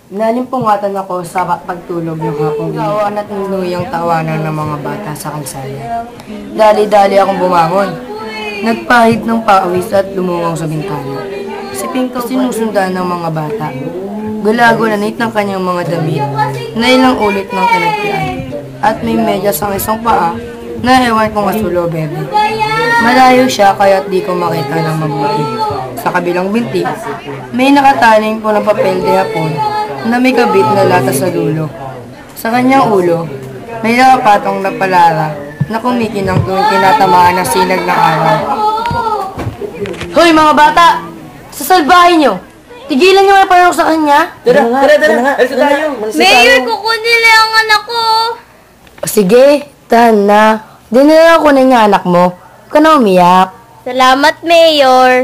Nalimpungatan ako sa pagtulog ng hapong gawa at nuluyang tawanan ng mga bata sa kalsada. Dali-dali akong bumangon. Nagpahid ng pawis at lumungaw sa bintana. Si Pinkaw sinusundan ng mga bata. Gulagulanit ng kanyang mga damit na ilang ulit ng kinagpian. At may medyas ang isang paa na ewan kong asulo bebe. Malayo siya kaya't di ko makita ng mabuti. Sa kabilang binti, may nakataling po ng papel de hapon na may kabit na lata sa dulo. Sa kanyang ulo, may nakapatong na palara na kumikinang tuwing tinatamaan ng sinag ng araw. Hoy mga bata! Sasalbahin nyo! Tigilan nyo ang parang sa kanya! Tara nga! Alis na tayo! Mayor, kukunin nila ang anak ko! Sige, tahan na. Di na lang kunin yung anak mo. Huwag ka na umiyak. Salamat, Mayor!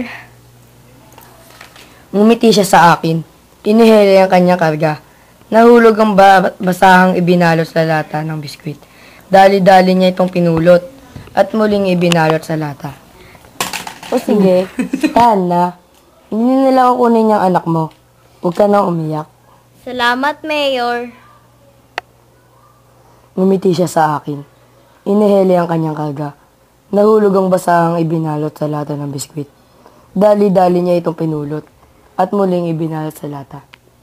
Ngumiti siya sa akin. Inihele ang kanyang karga. Nahulog ang basahang ibinalot sa lata ng biskwit. Dali-dali niya itong pinulot at muling ibinalot sa lata. O sige, tahan na. Hindi nila kukunin yung anak mo. Huwag ka nang umiyak. Salamat, Mayor! Ngumiti siya sa akin. Inihele ang kanyang karga. Nahulog ang basahang ibinalot sa lata ng biskwit. Dali-dali niya itong pinulot at muling ibinalot sa lata.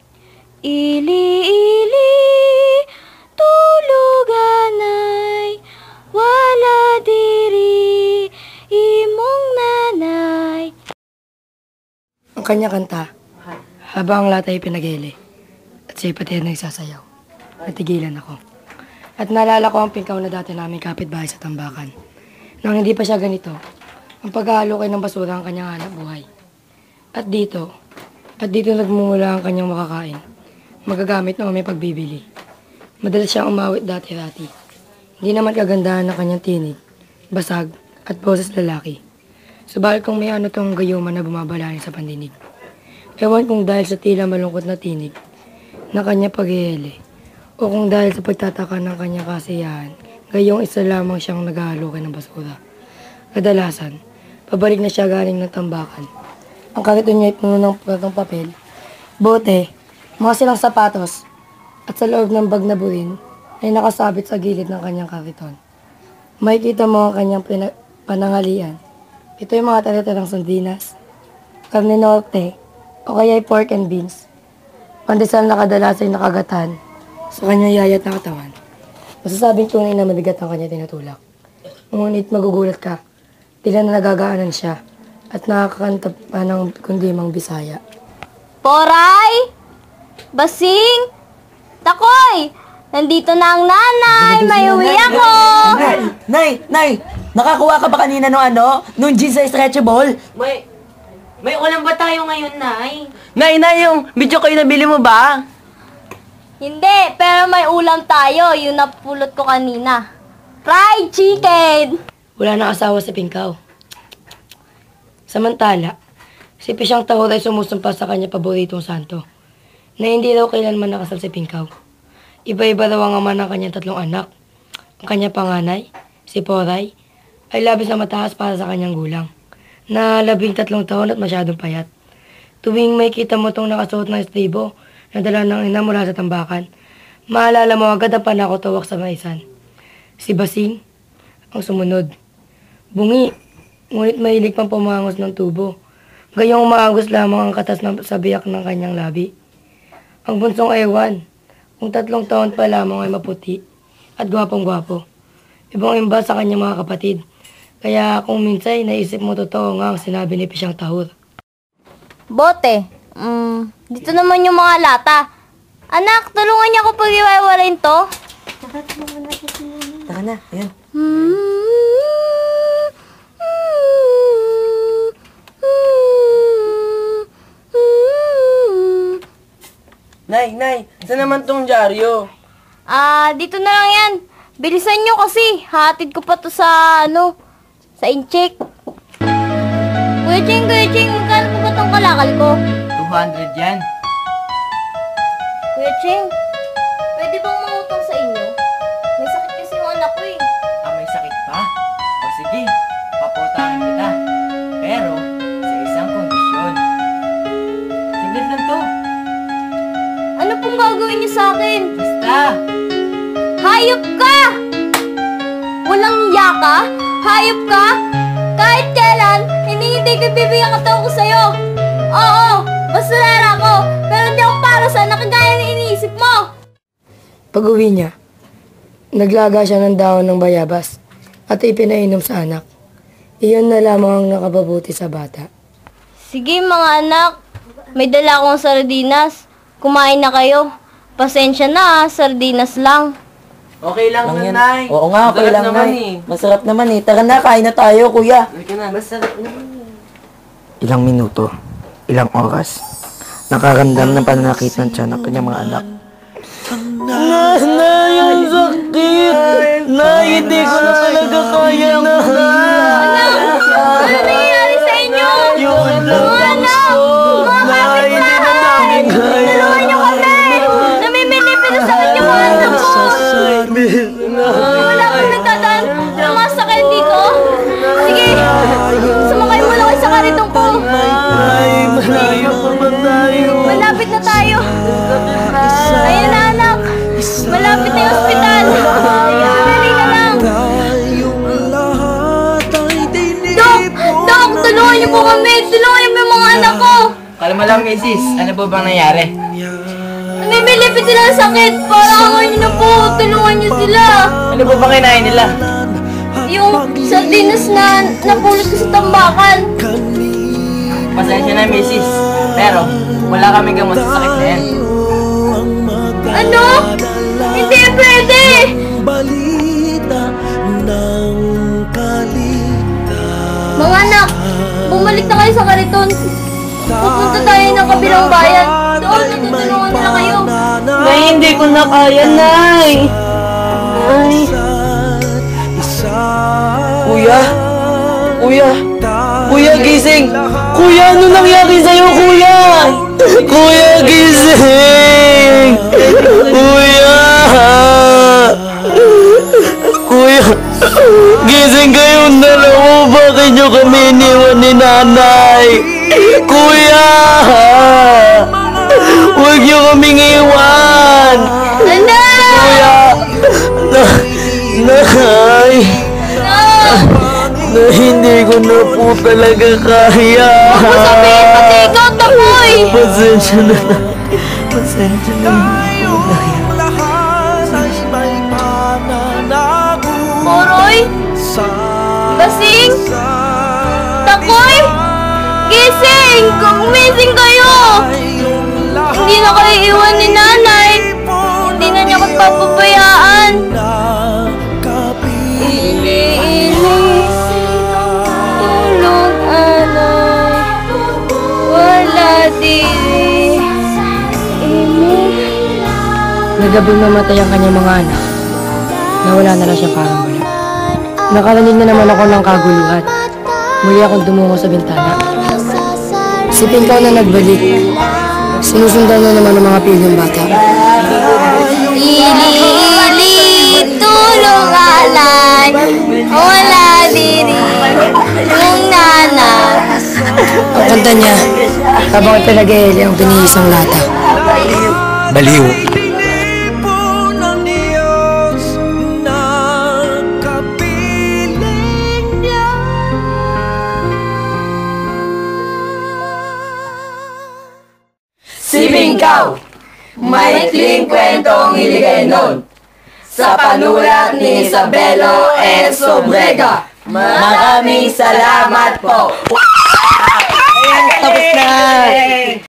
Ili-ili, tuluganay, wala diri, imong nanay. Ang kanya kanta, habang ang lata ay pinagele, at siya pati nagsasayaw. Natigilan ako. At naalala ko ang Pinkaw na dati namin kapitbahay sa tambakan. Nang hindi pa siya ganito, ang paghahalukay ng basura ang kanyang hanap buhay. At dito nagmumula ang kanyang makakain. Magagamit na may pagbibili. Madalas siyang umawit dati-dati. Hindi naman kagandahan ng kanyang tinig, basag, at boses lalaki. Subalit kung may ano tong gayuman na bumabalani sa pandinig. Ewan kung dahil sa tila malungkot na tinig na kanya paghihili, o kung dahil sa pagtataka ng kanyang kasiyahan, gayong isa lamang siyang naghahalukay ng basura. Kadalasan, pabalik na siya galing ng tambakan. Ang kariton niya ay puno ng papel, bote, mga silang sapatos, at sa loob ng bag na burin ay nakasabit sa gilid ng kanyang kariton. Makikita mo ang kanyang panangalian. Ito yung mga talitarang sardinas, karne norte, o kaya ay pork and beans. Pandesal na kadalas ay nakagatan sa kanyang yayat na katawan. Masasabing tunay na mabigat ang kanya tinutulak. Ngunit magugulat ka, tila na nagagaanan siya at nakakanta pa ng kundimang Bisaya. Poray! Basing! Takoy! Nandito na ang nanay! May uwi ako! Nay! Nakakuha ka ba kanina nung jeans sa stretchable? May ulam ba tayo ngayon, Nay? Nay, yung video ko nabili mo ba? Hindi, pero may ulam tayo. Yung napulot ko kanina. Fried chicken! Wala na asawa si Pinkaw. Samantala, si Pisyang Tahor ay sumusumpa sa kanya paboritong santo na hindi raw kailanman nakasal si Pinkaw. Iba-iba raw ang ama ng kanyang tatlong anak. Ang kanyang panganay, si Poray, ay labis na mataas para sa kanyang gulang, na 13 taon at masyadong payat. Tuwing may kita mo itong nakasuot ng estribo na dala ng ina mula sa tambakan, maalala mo agad ang panakotawak sa maisan. Si Basing, ang sumunod. Bungi, ngunit mahilig pang pumangos ng tubo. Gayong umaagos lamang ang katas sa biyak ng kanyang labi. Ang bunsong ewan, kung 3 taon pa lamang ay maputi at gwapong-gwapo. Ibang-imba sa kanyang mga kapatid. Kaya kung minsan naisip mo totoo nga ang sinabi ni Pisyang Tahor. Bote, dito naman yung mga lata. Anak, tulungan niya ako pag-iwaiwalayin to. Taka na, ayan. Nay, saan naman tong dyaryo? Dito na lang yan. Bilisan nyo kasi. Hatid ko pa to sa, sa incheck. Kuya Ching, magkano po ba tong kalakal ko? 200 yan. Kuya Ching, pwede bang mangutang sa inyo? May sakit kasi yung anak ko eh. May sakit pa? O sige, papautahan kita. Pero, sa isang kondisyon. Saglit lang to. Ano pong Anong gagawin niyo sa akin? Basta. Hayop ka! Walang hiya ka? Hayop ka? Kahit kailan, hindi ko bibigyan ka ko sa'yo. Oo, basurera ko. Pero hindi ako para sa nakagaya na iniisip mo. Pag uwi niya, naglaga siya ng dahon ng bayabas at ipinainom sa anak. Iyon na lamang ang nakababuti sa bata. Sige mga anak, may dala akong sardinas. Kumain na kayo. Pasensya na, sardinas lang. Okay lang, Lang yan. Nay. Oo nga, okay Masarap lang, naman Nay. eh. Masarap naman eh. Tara na, kain na tayo, kuya. Halika na. Masarap naman. Ilang minuto, ilang oras, nakaramdam ng pananakit ng tiyan ng kanyang mga anak. Nay, ang sakit! Nay, hindi ko na talaga kaya na. Ano nangyayari sa inyo? Mga anak! Mga kapitbahay! Tulungan niyo kami! Namimilipin na sa kanya mga anak ko! Wala kang nagdadaan ng mga sakit dito? Sige! Sumakay mo lang kayo sa karitong ko! Nay, malayo pa ba tayo? Malapit na tayo! Ayan na anak! Malapit na yung ospital! Dali na lang! Dok! Dok! Tulungan niyo po kami! Tulungan niyo po yung mga anak ko! Kalma lang, Mrs. Ano po bang nangyari? Namimilipit sila ng sakit! Para amoy niyo na po! Tulungan niyo sila! Ano po bang kinain nila? Yung sardinas na napulot ko sa tambakan! Pasensya na, Mrs. Pero, wala kaming gamot sa sakit na yan. Ano? Hindi pwede! Mga anak, bumalik na kayo sa kariton. Pupunta tayo ng kabilang bayan. Doon, natutulungan nila kayo. Nay, hindi ko na kaya, Nay. Nay. Kuya? Kuya? Kuya, gising! Kuya, ano nangyari sa'yo, kuya? Kuya, gising! Kuya! Kuya! Gising kayong dalawa! Bakit nyo kami iniwan ni nanay? Kuya! Huwag nyo kaming iwan! Anak! Kuya! Nay! Na hindi ko na po talaga kaya. Sabihin pati ikaw, tapoy! Pasensya na. Pasensya na. Poroy? Basing? Takoy? Gising! Gumising kayo! Hindi na kayo iwan ni nanay! Hindi na niya kayo papabayaan! Tulong alay, wala diri. Nagabing mamatay ang kanyang mga anak. Nawala na lang siya parang wala. Nakarinig na naman ako ng kaguluhan. Muli akong dumungo sa bintana. Si Pingkaw na nagbalik. Sinusundan na naman ng mga pilyong bata. Ili, tulong alay, wala diri. Yung nanay. Ang kanta niya, habang pinag-eeli ang pinihisang lata. Baliw! Si Bingkaw, maikling kwentong hiligay nun. Sa panulat ni Isabelo S. Sobrega. Maraming salamat po. Tapos na.